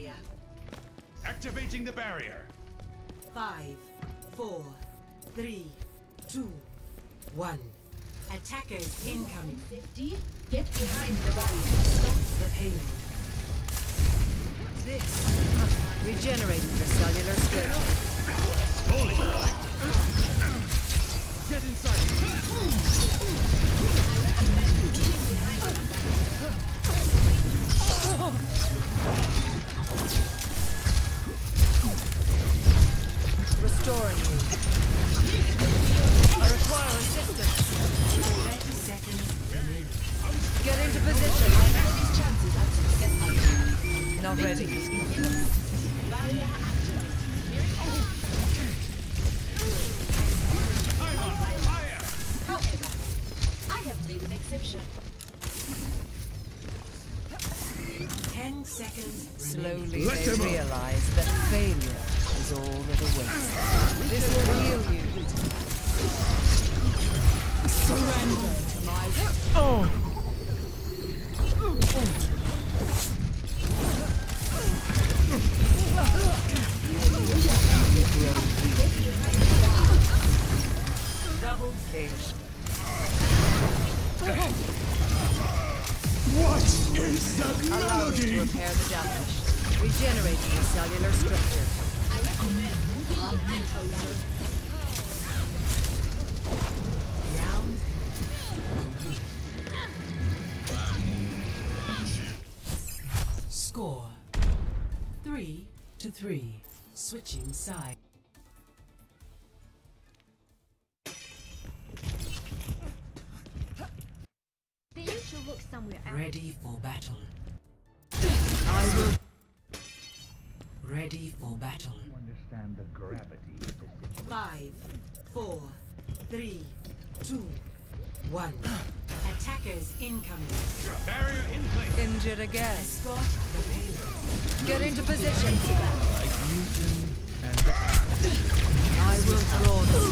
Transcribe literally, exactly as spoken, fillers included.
barrier. Activating the barrier. Five, four, three, two, one. Attackers incoming. Fifty. Get behind the barrier. Stop the payload. This. Regenerating the cellular script. Holy. Get inside. Restoring you. I require assistance. thirty seconds remaining. Get into position. Not ready. I'm on fire. However, I have made an exception. Ten seconds. Slowly Let they them up. realize that failure is all that awaits. This will heal you. Surrender to my... Oh! Double kill. What is that Allow me to melody? repair the damage. Regenerating the cellular structure. Round. Score. Three to three. Switching side. The you should look somewhere else. Ready for battle. I will. Ready for battle. Understand the gravity of this situation. Five, four, three, two, one. Attackers incoming. Barrier in place. Injured again. Escort the payload. Get into position. Like Newton and I will draw the